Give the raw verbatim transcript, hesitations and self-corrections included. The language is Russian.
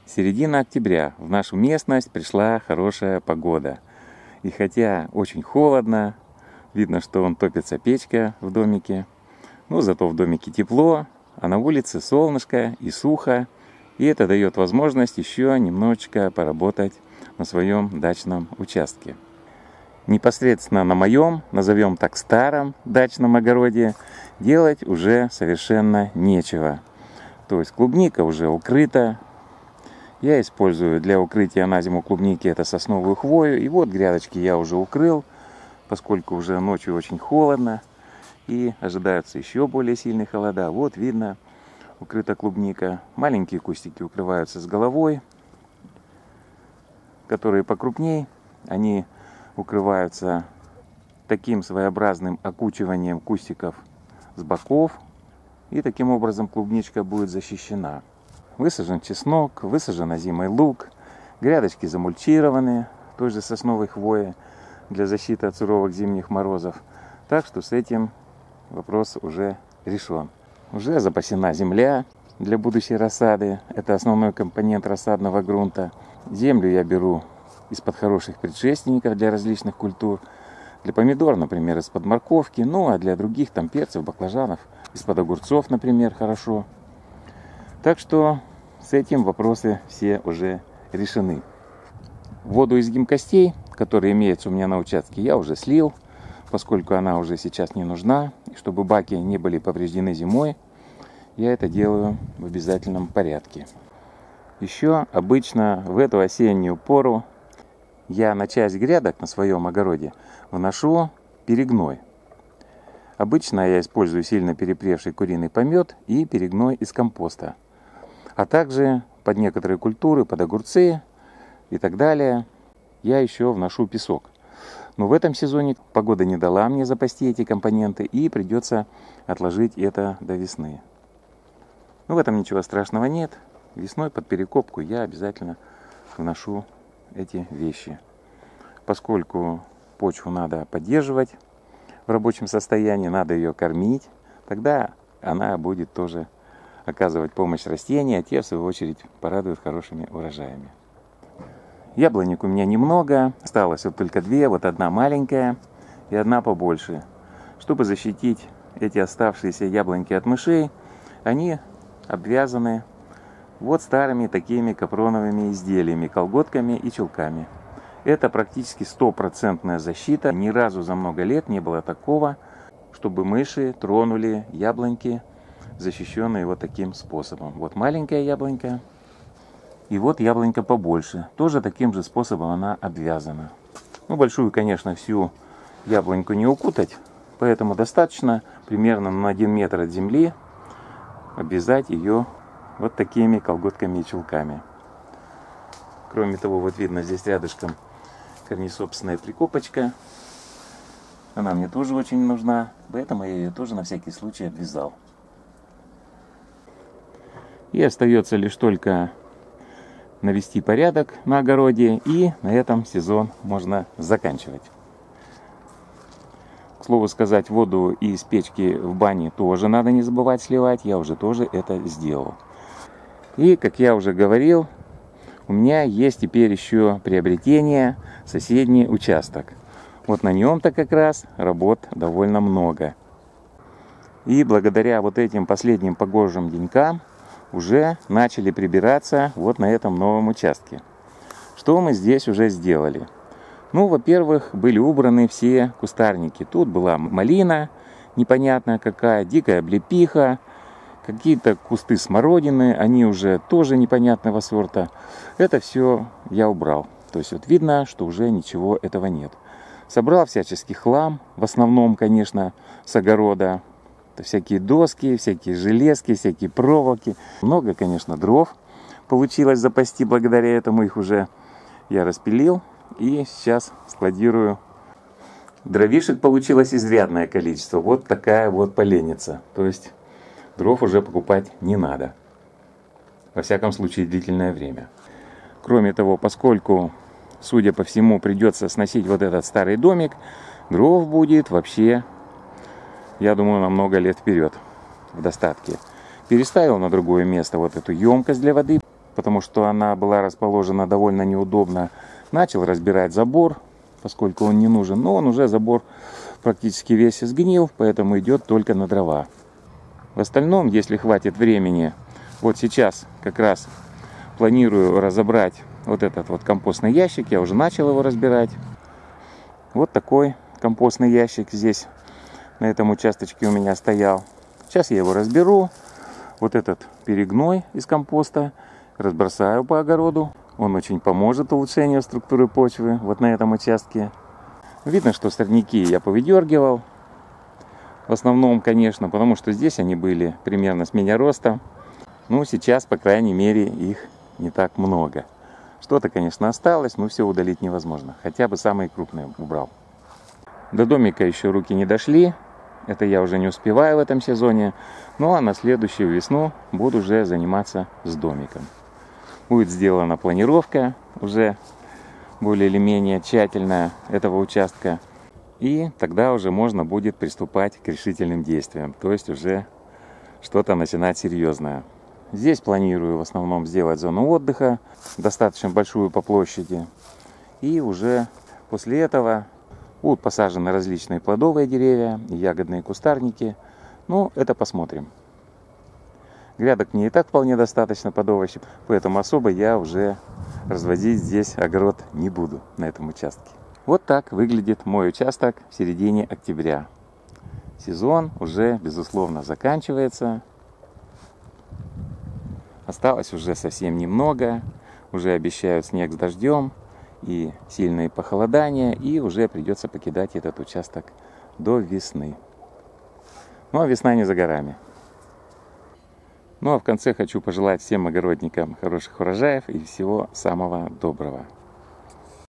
Середина октября. В нашу местность пришла хорошая погода. И хотя очень холодно, видно, что он топится печка в домике, но зато в домике тепло, а на улице солнышко и сухо. И это дает возможность еще немножечко поработать на своем дачном участке. Непосредственно на моем, назовем так, старом дачном огороде делать уже совершенно нечего. То есть клубника уже укрыта. Я использую для укрытия на зиму клубники это сосновую хвою. И вот грядочки я уже укрыл, поскольку уже ночью очень холодно и ожидаются еще более сильные холода. Вот видно, укрыта клубника. Маленькие кустики укрываются с головой, которые покрупней. Они укрываются таким своеобразным окучиванием кустиков с боков. И таким образом клубничка будет защищена. Высажен чеснок, высажен озимый лук. Грядочки замульчированы той же сосновой хвоей для защиты от суровых зимних морозов. Так что с этим вопрос уже решен. Уже запасена земля для будущей рассады. Это основной компонент рассадного грунта. Землю я беру из-под хороших предшественников для различных культур. Для помидор, например, из-под морковки. Ну, а для других, там, перцев, баклажанов, из-под огурцов, например, хорошо. Так что с этим вопросы все уже решены. Воду из гимкостей, которая имеется у меня на участке, я уже слил, поскольку она уже сейчас не нужна. И чтобы баки не были повреждены зимой, я это делаю в обязательном порядке. Еще обычно в эту осеннюю пору я на часть грядок на своем огороде вношу перегной. Обычно я использую сильно перепревший куриный помет и перегной из компоста. А также под некоторые культуры, под огурцы и так далее, я еще вношу песок. Но в этом сезоне погода не дала мне запасти эти компоненты, и придется отложить это до весны. Но в этом ничего страшного нет. Весной под перекопку я обязательно вношу эти вещи. Поскольку почву надо поддерживать в рабочем состоянии, надо ее кормить, тогда она будет тоже оказывать помощь растениям, а те, в свою очередь, порадуют хорошими урожаями. Яблонек у меня немного, осталось вот только две, вот одна маленькая и одна побольше. Чтобы защитить эти оставшиеся яблоньки от мышей, они обвязаны вот старыми такими капроновыми изделиями, колготками и чулками. Это практически стопроцентная защита. Ни разу за много лет не было такого, чтобы мыши тронули яблоньки, защищенные вот таким способом. Вот маленькая яблонька, и вот яблонька побольше. Тоже таким же способом она обвязана. Ну, большую, конечно, всю яблоньку не укутать, поэтому достаточно примерно на один метр от земли обвязать ее вот такими колготками и чулками. Кроме того, вот видно здесь рядышком корнесобственная прикопочка. Она мне тоже очень нужна, поэтому я ее тоже на всякий случай обвязал. И остается лишь только навести порядок на огороде, и на этом сезон можно заканчивать. К слову сказать, воду из печки в бане тоже надо не забывать сливать, я уже тоже это сделал. И, как я уже говорил, у меня есть теперь еще приобретение соседний участок. Вот на нем-то как раз работ довольно много. И благодаря вот этим последним погожим денькам уже начали прибираться вот на этом новом участке. Что мы здесь уже сделали? Ну, во-первых, были убраны все кустарники. Тут была малина, непонятная какая, дикая облепиха, какие-то кусты смородины, они уже тоже непонятного сорта. Это все я убрал. То есть вот видно, что уже ничего этого нет. Собрал всяческий хлам, в основном, конечно, с огорода. Это всякие доски, всякие железки, всякие проволоки. Много, конечно, дров получилось запасти благодаря этому. Их уже я распилил и сейчас складирую. Дровишек получилось изрядное количество. Вот такая вот поленница. То есть дров уже покупать не надо. Во всяком случае, длительное время. Кроме того, поскольку, судя по всему, придется сносить вот этот старый домик, дров будет вообще, я думаю, на много лет вперед в достатке. Переставил на другое место вот эту емкость для воды. потому что она была расположена довольно неудобно. Начал разбирать забор, поскольку он не нужен. Но он уже, забор практически весь сгнил, поэтому идет только на дрова. В остальном, если хватит времени, вот сейчас как раз планирую разобрать вот этот вот компостный ящик. Я уже начал его разбирать. Вот такой компостный ящик здесь на этом участочке у меня стоял. Сейчас я его разберу. Вот этот перегной из компоста разбросаю по огороду. Он очень поможет улучшению структуры почвы вот на этом участке. Видно, что сорняки я повыдергивал. В основном, конечно, потому что здесь они были примерно с меня роста. Ну, сейчас, по крайней мере, их не так много. Что-то, конечно, осталось, но все удалить невозможно. Хотя бы самые крупные убрал. До домика еще руки не дошли. Это я уже не успеваю в этом сезоне. Ну, а на следующую весну буду уже заниматься с домиком. Будет сделана планировка уже более или менее тщательная этого участка. И тогда уже можно будет приступать к решительным действиям. То есть уже что-то начинать серьезное. Здесь планирую в основном сделать зону отдыха, достаточно большую по площади. И уже после этого будут посажены различные плодовые деревья, ягодные кустарники. Ну, это посмотрим. Грядок мне и так вполне достаточно под овощи, поэтому особо я уже разводить здесь огород не буду на этом участке. Вот так выглядит мой участок в середине октября. Сезон уже, безусловно, заканчивается. Осталось уже совсем немного. Уже обещают снег с дождем и сильные похолодания. И уже придется покидать этот участок до весны. Ну а весна не за горами. Ну а в конце хочу пожелать всем огородникам хороших урожаев и всего самого доброго.